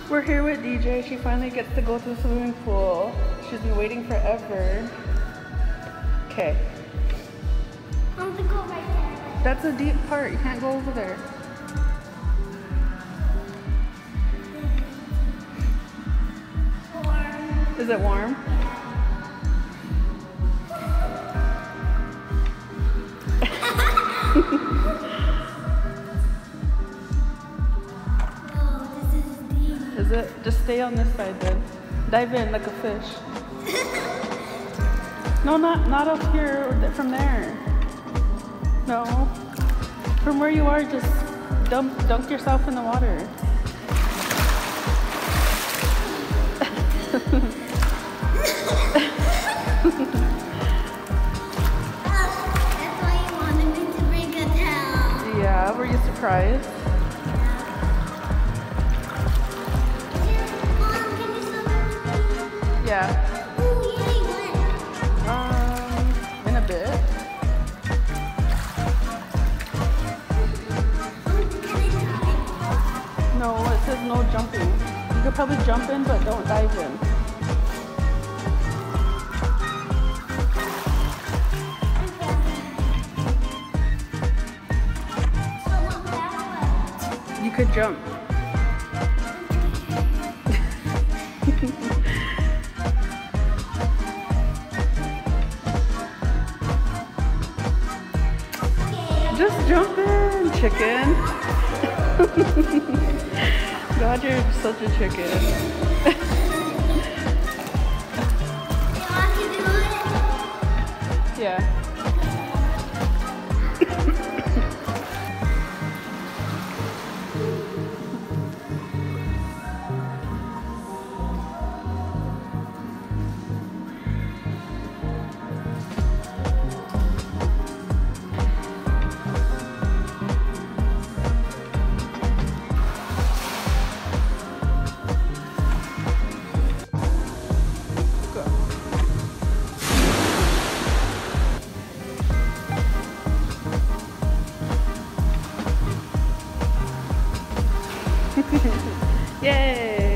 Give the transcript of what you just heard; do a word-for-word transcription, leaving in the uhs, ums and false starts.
We're here with D J. She finally gets to go to the swimming pool. She's been waiting forever. Okay. I want to go right there. That's a deep part. You can't go over there. Warm. Is it warm? Oh, this is deep. Is it? Just stay on this side then. Dive in like a fish. No, not not up here. From there. No. From where you are, just dump dunk yourself in the water. That's why you wanted me to bring a towel. Yeah. Were you surprised? Mom, can you swim? Yeah. Ooh, yay, when? Um, in a bit. No, it says no jumping. You could probably jump in, but don't dive in. You could jump. Just jump in, chicken. God, you're such a chicken. You want to do it? Yeah. Yay!